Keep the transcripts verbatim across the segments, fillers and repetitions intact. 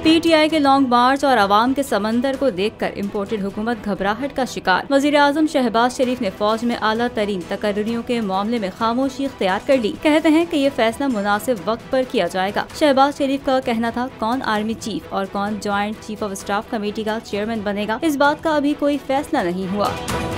PTI के long मार्च और आवाम के समंदर को देखकर इम्पोर्टेड हुकूमत घबराहट का शिकार। वजीर आजम शहबाज शरीफ ने फौज में आला तरीन तकर्रियों के मामले में खामोशी इख्तियार कर ली। कहते हैं कि ये फैसला मुनासिब वक्त पर किया जाएगा। शहबाज शरीफ का कहना था, कौन आर्मी चीफ और कौन joint chief of staff committee का चेयरमैन बनेगा, इस बात का अभी कोई फैसला नहीं हुआ।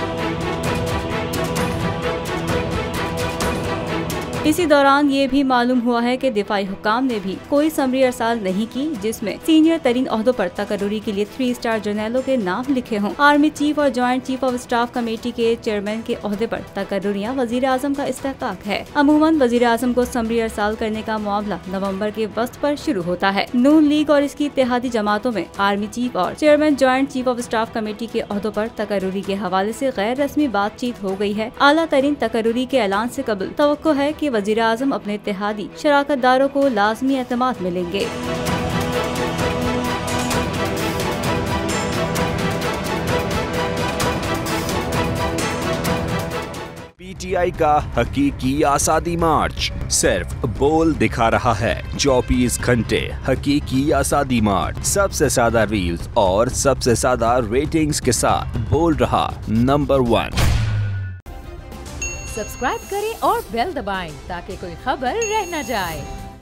इसी दौरान ये भी मालूम हुआ है कि दिफाई हुकाम ने भी कोई समरी अरसाल नहीं की जिसमें सीनियर तरीन ओहदों पर तकर्रुरी के लिए थ्री स्टार जर्नैलों के नाम लिखे हों। आर्मी चीफ और joint chief of staff committee के चेयरमैन के ओहदे पर तकर्रुरियां वजीर आजम का इस्तेहकाक है। अमूमन वजीर आजम को समरी अरसाल करने का मामला नवम्बर के वस्त पर शुरू होता है। नून लीग और इसकी इत्तेहादी जमातों में आर्मी चीफ और chairman joint chief of staff committee के ओहदों पर तकर्रुरी के हवाले से गैर रस्मी बातचीत हो गई है। आला तरीन तकर्रुरी के ऐलान से कबल तवक्को है कि वजीर आजम अपने इत्तेहादी शराकतदारों को लाजमी एतमाद मिलेंगे। पीटीआई का हकीकी आज़ादी मार्च सिर्फ बोल दिखा रहा है। चौबीस घंटे हकीकी आज़ादी मार्च, सबसे ज्यादा रील्स और सबसे ज्यादा रेटिंग्स के साथ बोल रहा नंबर वन। सब्सक्राइब करें और बेल दबाएं ताकि कोई खबर रह न जाए।